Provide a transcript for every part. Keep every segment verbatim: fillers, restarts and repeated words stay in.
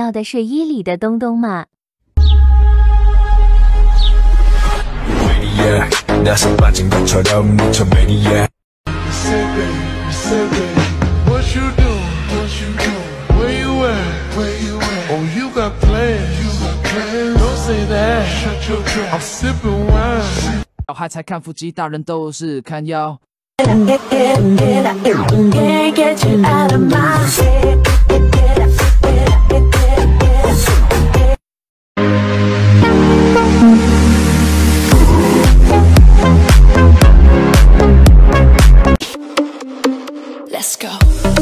要的睡衣里的东东吗？ 나서 빠진 것처럼 미쳐 매니아 What you do? What you do? Where you at? Where you at? Oh, you got plans. You got plans. Don't say that. Shut your trap. I'm sipping wine. 小孩才看腹肌，大人都是看腰。 Let's go。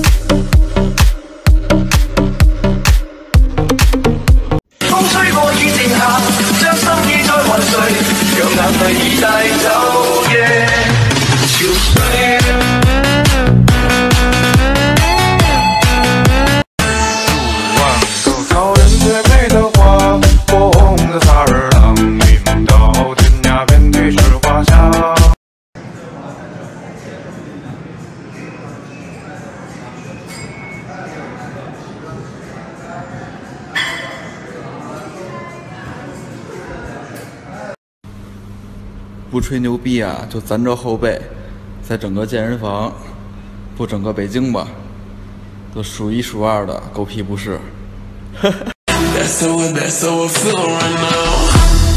風吹過雨靜下，將心意再還誰？讓眼淚已帶走夜潮水。 万朵草原最美的花，火红的萨日朗，你梦到天涯遍地是花香。 不吹牛逼啊，就咱这后辈，在整个健身房，不整个北京吧，都数一数二的狗屁不是。 That's how I, that's how I feel right now.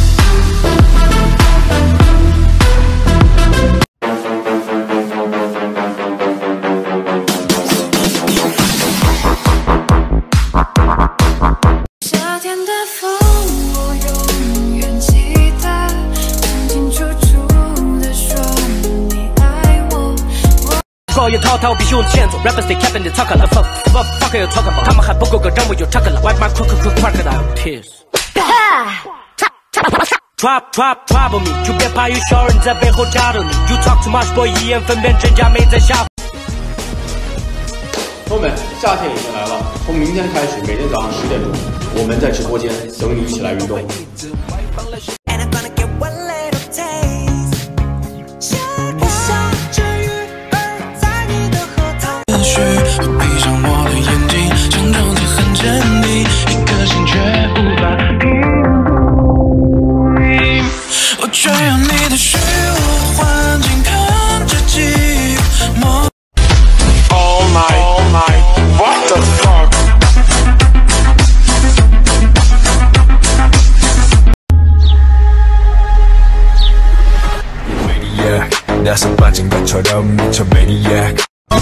夏天的风，我永远记得，清清楚楚地说你爱我。 高音滔滔比胸前走 ，rappers they capping they talking fuck fuck fuck you talking about， 他们还不够格让我有 talking wipe my crook crook crocodile tears。Drop drop trouble me， 就别怕有小人在背后扎着你。You talk too much boy， 一眼分辨真假没在下。 朋友们，夏天已经来了，从明天开始，每天早上十点钟，我们在直播间等你一起来运动。 闭上我的眼睛，强装得很镇定，一颗心却无法平静。我却用你的虚无环境看着寂寞。 All night, all night, what the fuck? Maniac 나서 빠진 것처럼 미쳐 Maniac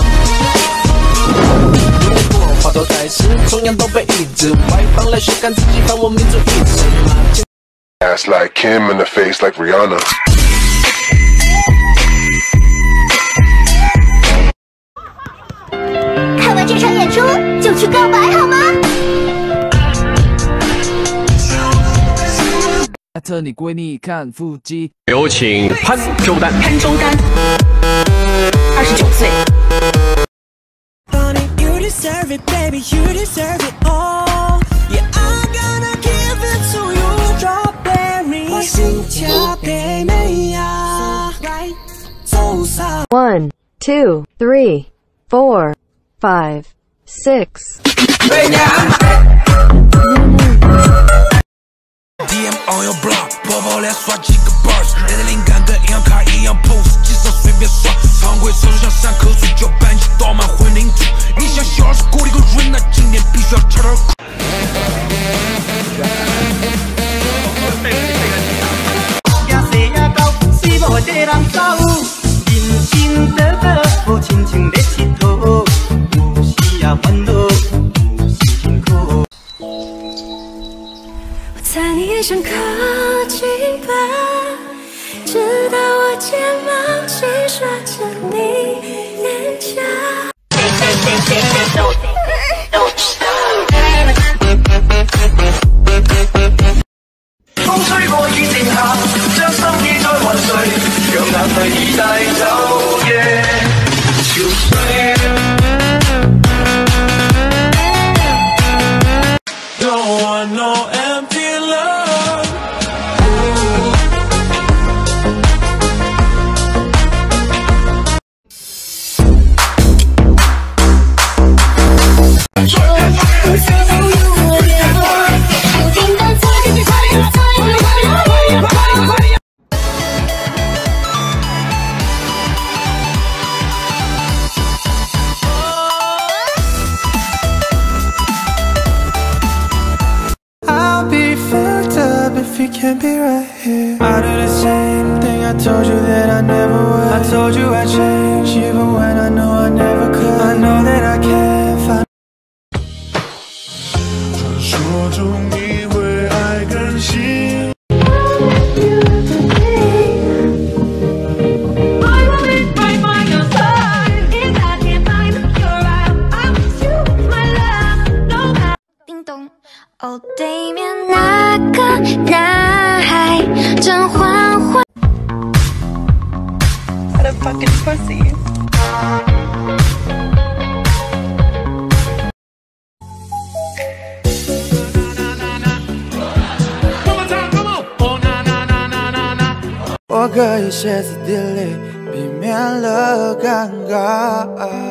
话都在时，同样都被抑制。外放来宣看自己，放我民族意志。 Ass like Kim and the face like Rihanna. 看完这场演出就去告白好吗？ 艾特你闺蜜看腹肌。 有请潘周丹。 潘周丹，二十九岁。 You deserve it, baby. You deserve it all. Yeah, I'm gonna give it to you, strawberry. 我心跳给美呀，走上。 One, two, three, four, five, six. D M on your block， 泡泡脸刷几个 bars， 人的灵感跟银行卡一样 pose， 机上随便刷，常规操作像山口水就把你倒满混凝土。你想小二是锅里个润，那今天必须要吃点苦。呀谁呀到，死无这人走，人生得得，好亲像在佚佗，有时也烦恼，有时辛苦。 在你眼神靠近吧，直到我睫毛轻刷着你脸颊。 風吹過雨靜下，將心意再還誰？讓眼淚已帶走夜潮水。Don't want no empty love. You it. I do the same thing I told you that I never would. I told you I'd change even when I know I never could. I know that I can't find. 传说中你会爱更新。 哦，对面那个男孩正缓缓。What a fucking pussy！ 我可以歇斯底里，避免了尴尬。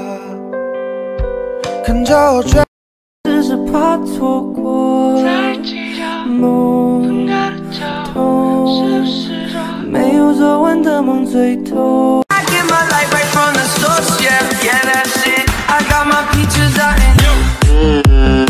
看着我追。 只是怕错过梦痛，没有做完的梦最痛。I get my life right from the source, yeah, yeah, that's it. I got my peaches out in.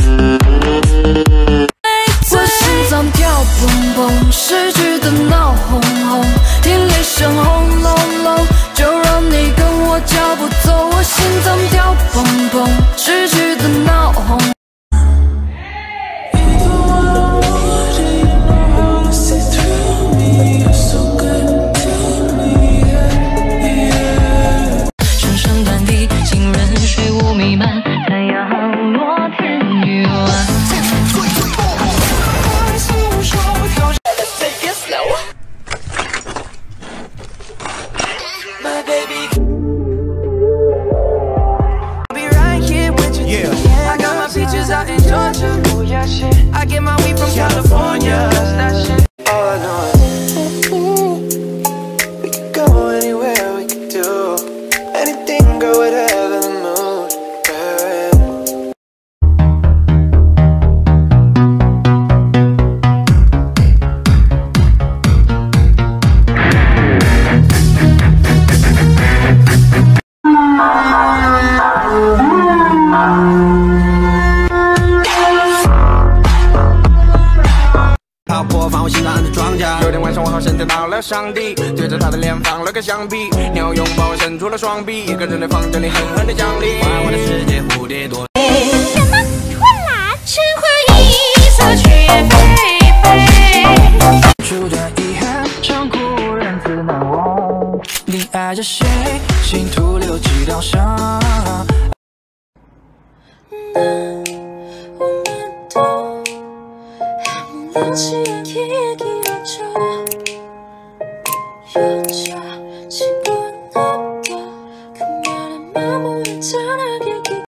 我心脏跳蹦蹦，失去的闹哄哄，听雷声轰隆隆，就让你跟我脚步走。我心脏跳蹦蹦，失去的闹哄。 I get my weed from California. That shit. All I know is we could go anywhere, we could do anything, girl, whatever the mood. We're 有天晚上我好像见到了上帝，对着他的脸放了个响屁，你要拥抱我伸出了双臂，一个人在房间里狠狠的奖励。花我的世界蝴蝶多。什么困难？神话一色去飞飞。出的遗憾，常哭人自难忘。你爱着谁？心徒留几道伤。联系얘기해줘 여자